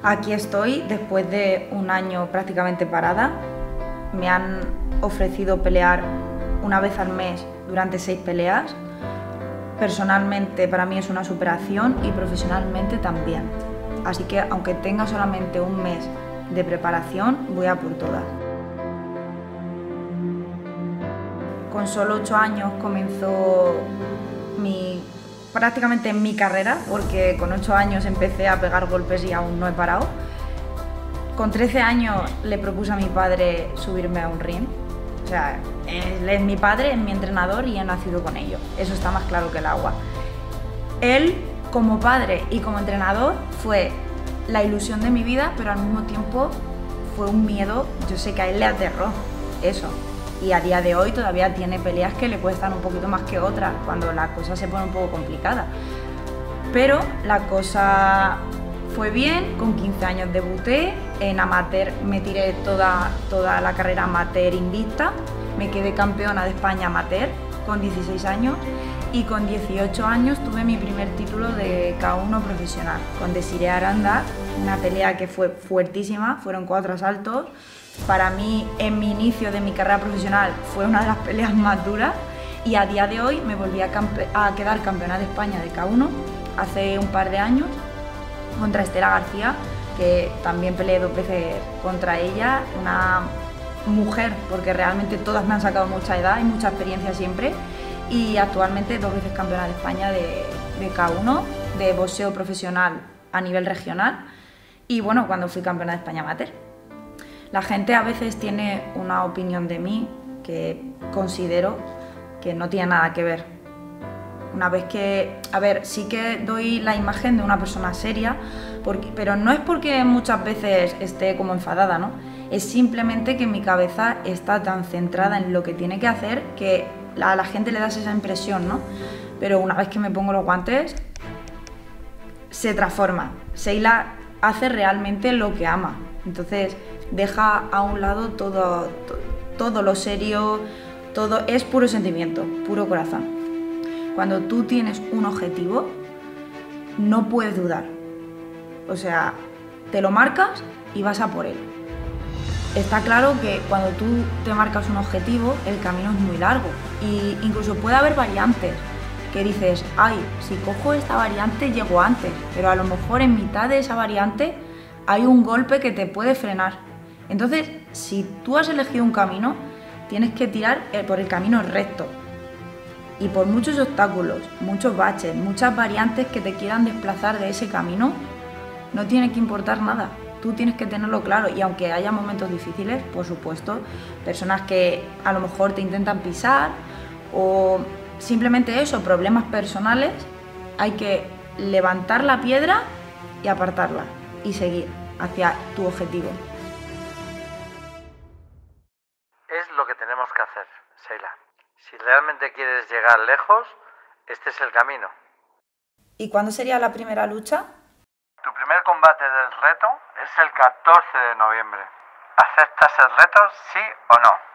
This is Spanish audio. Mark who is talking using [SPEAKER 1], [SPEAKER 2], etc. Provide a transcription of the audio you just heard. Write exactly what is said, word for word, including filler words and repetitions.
[SPEAKER 1] Aquí estoy después de un año prácticamente parada. Me han ofrecido pelear una vez al mes durante seis peleas. Personalmente para mí es una superación y profesionalmente también. Así que aunque tenga solamente un mes de preparación, voy a por todas. Con solo ocho años comenzó mi, prácticamente mi carrera, porque con ocho años empecé a pegar golpes y aún no he parado. Con trece años le propuse a mi padre subirme a un ring. O sea, él es mi padre, es mi entrenador y he nacido con ello. Eso está más claro que el agua. Él, como padre y como entrenador, fue la ilusión de mi vida, pero al mismo tiempo fue un miedo. Yo sé que a él le aterró eso. Y a día de hoy todavía tiene peleas que le cuestan un poquito más que otras, cuando la cosa se pone un poco complicada. Pero la cosa fue bien, con quince años debuté, en amateur me tiré toda, toda la carrera amateur invicta, me quedé campeona de España amateur con dieciséis años y con dieciocho años tuve mi primer título de K uno profesional con Desiree Aranda, una pelea que fue fuertísima, fueron cuatro asaltos. Para mí, en mi inicio de mi carrera profesional, fue una de las peleas más duras y a día de hoy me volví a, a quedar campeona de España de K uno hace un par de años contra Estela García, que también peleé dos veces contra ella, una mujer, porque realmente todas me han sacado mucha edad y mucha experiencia siempre, y actualmente dos veces campeona de España de, de K uno, de boxeo profesional a nivel regional, y bueno, cuando fui campeona de España amateur. La gente a veces tiene una opinión de mí que considero que no tiene nada que ver. Una vez que, a ver, sí que doy la imagen de una persona seria, porque, pero no es porque muchas veces esté como enfadada, ¿no? Es simplemente que mi cabeza está tan centrada en lo que tiene que hacer que a la gente le das esa impresión, ¿no? Pero una vez que me pongo los guantes, se transforma. Sheila hace realmente lo que ama. Entonces, deja a un lado todo, todo, todo lo serio, todo es puro sentimiento, puro corazón. Cuando tú tienes un objetivo, no puedes dudar. O sea, te lo marcas y vas a por él. Está claro que cuando tú te marcas un objetivo, el camino es muy largo. E incluso puede haber variantes que dices, ay, si cojo esta variante llego antes, pero a lo mejor en mitad de esa variante hay un golpe que te puede frenar. Entonces, si tú has elegido un camino, tienes que tirar por el camino recto. Y por muchos obstáculos, muchos baches, muchas variantes que te quieran desplazar de ese camino, no tiene que importar nada. Tú tienes que tenerlo claro, y aunque haya momentos difíciles, por supuesto, personas que a lo mejor te intentan pisar o simplemente eso, problemas personales, hay que levantar la piedra y apartarla y seguir hacia tu objetivo.
[SPEAKER 2] Es lo que tenemos que hacer, Sheila. Si realmente quieres llegar lejos, este es el camino.
[SPEAKER 1] ¿Y cuándo sería la primera lucha?
[SPEAKER 2] Tu primer combate del reto es el catorce de noviembre. ¿Aceptas el reto, sí o no?